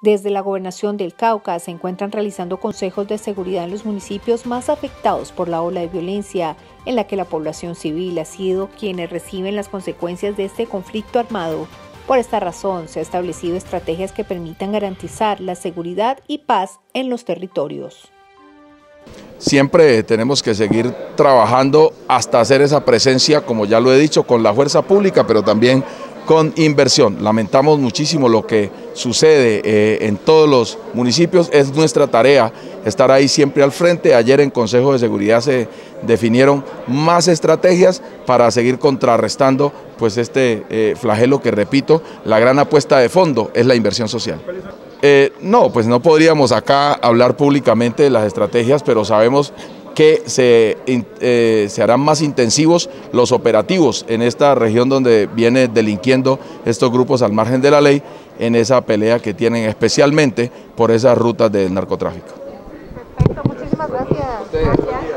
Desde la Gobernación del Cauca se encuentran realizando consejos de seguridad en los municipios más afectados por la ola de violencia, en la que la población civil ha sido quienes reciben las consecuencias de este conflicto armado. Por esta razón, se han establecido estrategias que permitan garantizar la seguridad y paz en los territorios. Siempre tenemos que seguir trabajando hasta hacer esa presencia, como ya lo he dicho, con la fuerza pública, pero también con inversión. Lamentamos muchísimo lo que sucede en todos los municipios. Es nuestra tarea estar ahí siempre al frente. Ayer en Consejo de Seguridad se definieron más estrategias para seguir contrarrestando pues este flagelo que, repito, la gran apuesta de fondo es la inversión social. No, pues no podríamos acá hablar públicamente de las estrategias, pero sabemos que se harán más intensivos los operativos en esta región donde viene delinquiendo estos grupos al margen de la ley, en esa pelea que tienen especialmente por esas rutas del narcotráfico. Perfecto, muchísimas gracias.